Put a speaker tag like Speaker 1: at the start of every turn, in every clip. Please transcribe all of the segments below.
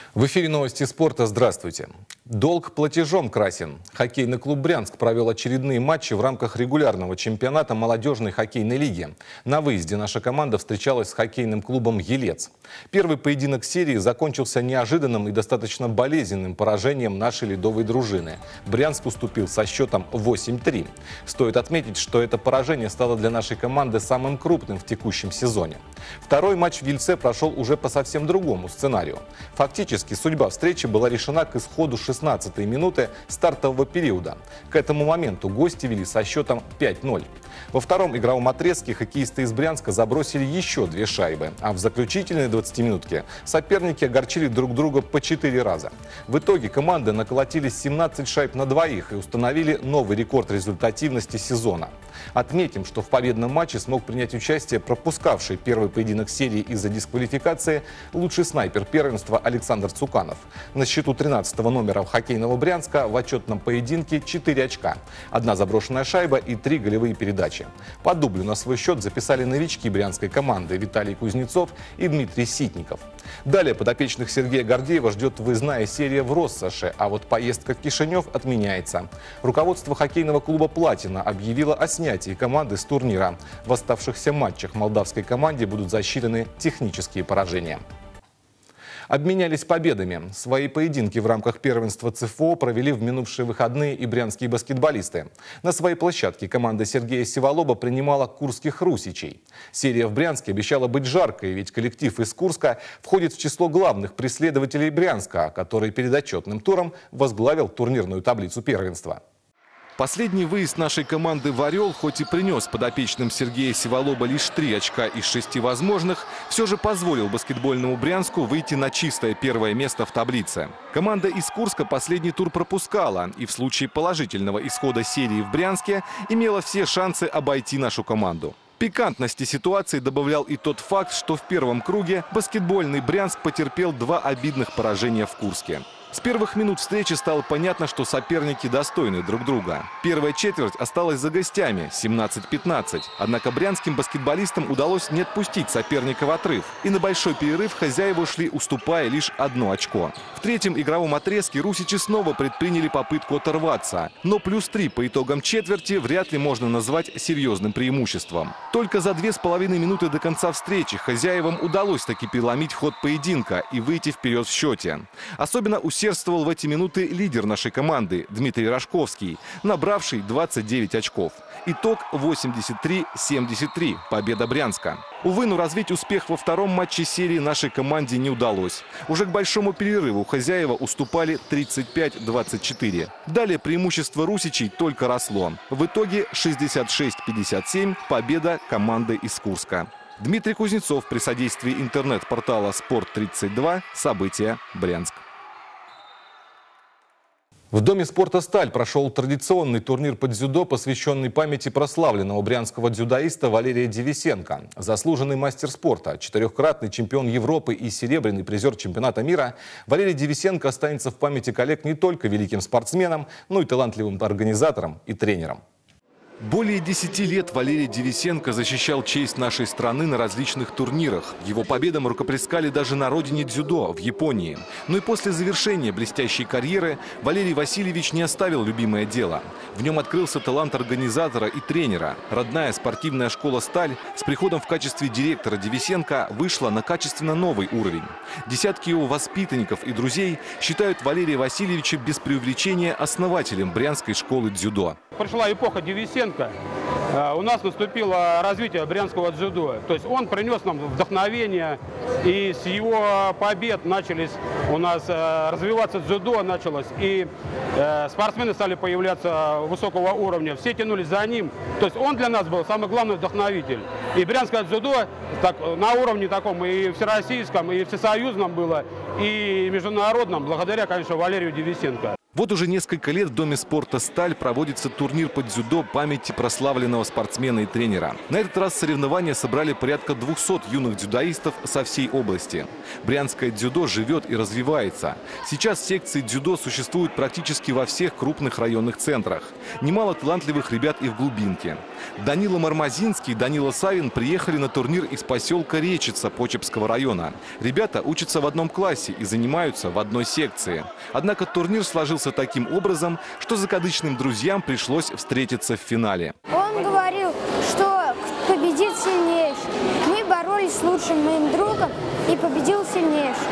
Speaker 1: В эфире новости спорта. Здравствуйте. Долг платежом красен. Хоккейный клуб «Брянск» провел очередные матчи в рамках регулярного чемпионата молодежной хоккейной лиги. На выезде наша команда встречалась с хоккейным клубом «Елец». Первый поединок серии закончился неожиданным и достаточно болезненным поражением нашей ледовой дружины. Брянск уступил со счетом 8-3. Стоит отметить, что это поражение стало для нашей команды самым крупным в текущем сезоне. Второй матч в Ельце прошел уже по совсем другому сценарию. Фактически судьба встречи была решена к исходу 16-й минуты стартового периода. К этому моменту гости вели со счетом 5-0. Во втором игровом отрезке хоккеисты из Брянска забросили еще 2 шайбы, а в заключительной 20-минутке соперники огорчили друг друга по 4 раза. В итоге команды наколотили 17 шайб на двоих и установили новый рекорд результативности сезона. Отметим, что в победном матче смог принять участие пропускавший первый поединок серии из-за дисквалификации лучший снайпер первенства Александр Цуканов. На счету 13-го номера хоккейного Брянска в отчетном поединке 4 очка, 1 заброшенная шайба и 3 голевые передачи. По дублю на свой счет записали новички брянской команды Виталий Кузнецов и Дмитрий Ситников. Далее подопечных Сергея Гордеева ждет выездная серия в Россоши, а вот поездка в Кишинев отменяется. Руководство хоккейного клуба «Платина» объявило о снятии команды с турнира. В оставшихся матчах молдавской команде будут засчитаны технические поражения. Обменялись победами. Свои поединки в рамках первенства ЦФО провели в минувшие выходные и брянские баскетболисты. На своей площадке команда Сергея Сиволоба принимала курских русичей. Серия в Брянске обещала быть жаркой, ведь коллектив из Курска входит в число главных преследователей Брянска, который перед отчетным туром возглавил турнирную таблицу первенства. Последний выезд нашей команды в «Орел» хоть и принес подопечным Сергея Сиволоба лишь 3 очка из 6 возможных, все же позволил баскетбольному Брянску выйти на чистое первое место в таблице. Команда из Курска последний тур пропускала и в случае положительного исхода серии в Брянске имела все шансы обойти нашу команду. Пикантности ситуации добавлял и тот факт, что в первом круге баскетбольный Брянск потерпел 2 обидных поражения в Курске. С первых минут встречи стало понятно, что соперники достойны друг друга. Первая четверть осталась за гостями – 17-15. Однако брянским баскетболистам удалось не отпустить соперника в отрыв. И на большой перерыв хозяева ушли, уступая лишь 1 очко. В третьем игровом отрезке русичи снова предприняли попытку оторваться. Но +3 по итогам четверти вряд ли можно назвать серьезным преимуществом. Только за 2,5 минуты до конца встречи хозяевам удалось таки переломить ход поединка и выйти вперед в счете. Особенно усердствовал в эти минуты лидер нашей команды Дмитрий Рожковский, набравший 29 очков. Итог 83-73. Победа Брянска. Увы, но развить успех во втором матче серии нашей команде не удалось. Уже к большому перерыву хозяева уступали 35-24. Далее преимущество русичей только росло. В итоге 66-57 победа команды из Курска. Дмитрий Кузнецов при содействии интернет-портала «Спорт-32». События. Брянск. В Доме спорта «Сталь» прошел традиционный турнир по дзюдо, посвященный памяти прославленного брянского дзюдоиста Валерия Девисенко. Заслуженный мастер спорта, 4-кратный чемпион Европы и серебряный призер чемпионата мира, Валерий Девисенко останется в памяти коллег не только великим спортсменом, но и талантливым организатором и тренером. Более 10 лет Валерий Девисенко защищал честь нашей страны на различных турнирах. Его победам рукоплескали даже на родине дзюдо, в Японии. Но и после завершения блестящей карьеры Валерий Васильевич не оставил любимое дело. В нем открылся талант организатора и тренера. Родная спортивная школа «Сталь» с приходом в качестве директора Девисенко вышла на качественно новый уровень. Десятки его воспитанников и друзей считают Валерия Васильевича без преувеличения основателем брянской школы дзюдо.
Speaker 2: Пришла эпоха Девисенко. У нас наступило развитие брянского дзюдо. То есть он принес нам вдохновение, и с его побед начались у нас развиваться дзюдо, началось. И спортсмены стали появляться высокого уровня, все тянулись за ним. То есть он для нас был самый главный вдохновитель. И брянское дзюдо на уровне таком и всероссийском, и всесоюзном было, и международном, благодаря, конечно, Валерию Девисенко.
Speaker 1: Вот уже несколько лет в Доме спорта «Сталь» проводится турнир по дзюдо памяти прославленного спортсмена и тренера. На этот раз соревнования собрали порядка 200 юных дзюдоистов со всей области. Брянское дзюдо живет и развивается. Сейчас секции дзюдо существуют практически во всех крупных районных центрах. Немало талантливых ребят и в глубинке. Данила Мармазинский и Данила Савин приехали на турнир из поселка Речица Почепского района. Ребята учатся в одном классе и занимаются в одной секции. Однако турнир сложился таким образом, что закадычным друзьям пришлось встретиться в финале.
Speaker 3: Он говорил, что победит сильнейший. Мы боролись с лучшим моим другом и победил сильнейший.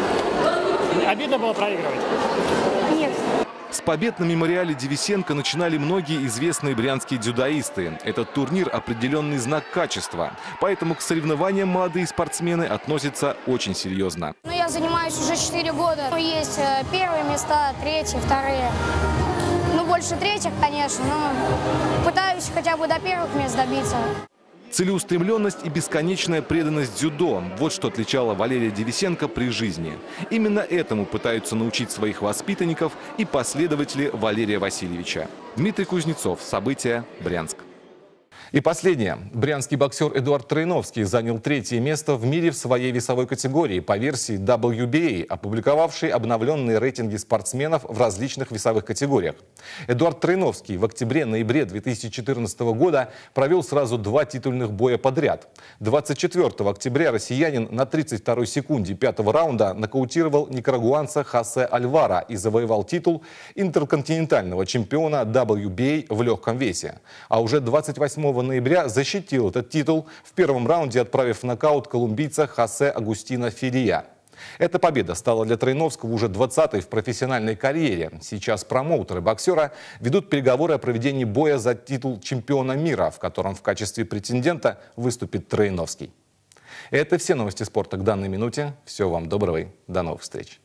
Speaker 4: Обидно было проигрывать?
Speaker 3: Нет.
Speaker 1: С побед на мемориале Девисенко начинали многие известные брянские дзюдоисты. Этот турнир – определенный знак качества. Поэтому к соревнованиям молодые спортсмены относятся очень серьезно.
Speaker 3: Я занимаюсь уже 4 года. Есть первые места, третьи, вторые. Больше третьих, конечно, но пытаюсь хотя бы до первых мест добиться.
Speaker 1: Целеустремленность и бесконечная преданность дзюдо – вот что отличало Валерия Девисенко при жизни. Именно этому пытаются научить своих воспитанников и последователи Валерия Васильевича. Дмитрий Кузнецов. События. Брянск. И последнее. Брянский боксер Эдуард Троиновский занял 3-е место в мире в своей весовой категории по версии WBA, опубликовавшей обновленные рейтинги спортсменов в различных весовых категориях. Эдуард Троиновский в октябре-ноябре 2014 года провел сразу 2 титульных боя подряд. 24 октября россиянин на 32-й секунде 5-го раунда нокаутировал никарагуанца Хосе Альвара и завоевал титул интерконтинентального чемпиона WBA в легком весе. А уже 28 ноября защитил этот титул в первом раунде, отправив в нокаут колумбийца Хосе Агустина Ферия. Эта победа стала для Троиновского уже 20-й в профессиональной карьере. Сейчас промоутеры боксера ведут переговоры о проведении боя за титул чемпиона мира, в котором в качестве претендента выступит Троиновский. Это все новости спорта к данной минуте. Всего вам доброго и до новых встреч.